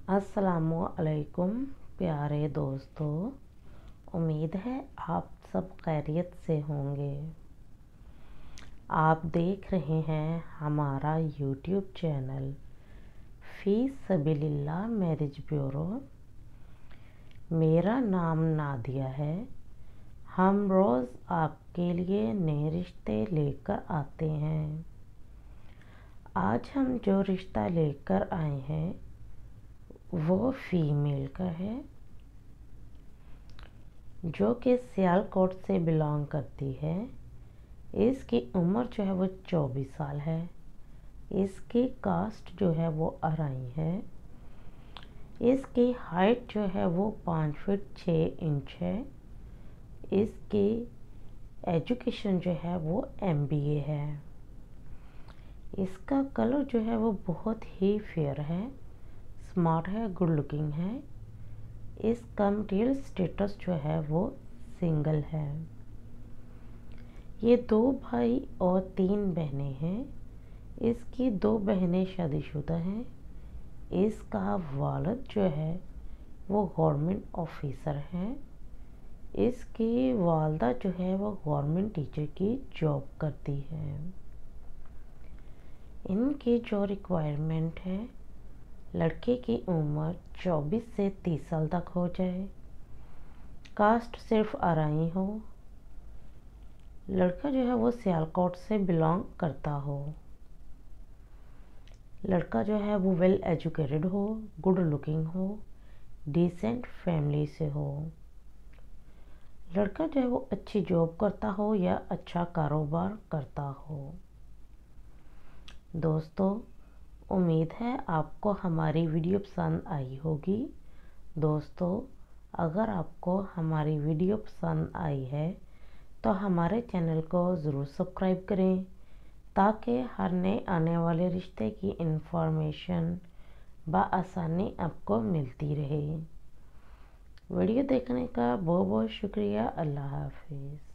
अस्सलामुअलैकुम प्यारे दोस्तों, उम्मीद है आप सब खैरियत से होंगे। आप देख रहे हैं हमारा यूट्यूब चैनल फ़ी सबीलिल्लाह मैरिज ब्यूरो। मेरा नाम नादिया है। हम रोज़ आपके लिए नए रिश्ते लेकर आते हैं। आज हम जो रिश्ता लेकर आए हैं वो फीमेल का है, जो कि सियालकोट से बिलोंग करती है। इसकी उम्र जो है वो 24 साल है। इसकी कास्ट जो है वो अराई है। इसकी हाइट जो है वो 5 फीट 6 इंच है। इसकी एजुकेशन जो है वो MBA है। इसका कलर जो है वो बहुत ही फेयर है, स्मार्ट है, गुड लुकिंग है। इसका मटेरियल स्टेटस जो है वो सिंगल है। ये 2 भाई और 3 बहनें हैं। इसकी 2 बहनें शादीशुदा हैं। इसका वालिद जो है वो गवर्नमेंट ऑफिसर है। इसकी वालदा जो है वो गवर्नमेंट टीचर की जॉब करती है। इनकी जो रिक्वायरमेंट है, लड़के की उम्र 24 से 30 साल तक हो जाए, कास्ट सिर्फ अराई हो, लड़का जो है वो सियालकोट से बिलोंग करता हो, लड़का जो है वो वेल एजुकेटेड हो, गुड लुकिंग हो, डिसेंट फैमिली से हो, लड़का जो है वो अच्छी जॉब करता हो या अच्छा कारोबार करता हो। दोस्तों, उम्मीद है आपको हमारी वीडियो पसंद आई होगी। दोस्तों, अगर आपको हमारी वीडियो पसंद आई है तो हमारे चैनल को ज़रूर सब्सक्राइब करें, ताकि हर नए आने वाले रिश्ते की इन्फॉर्मेशन बआसानी आपको मिलती रहे। वीडियो देखने का बहुत बहुत शुक्रिया। अल्लाह हाफिज़।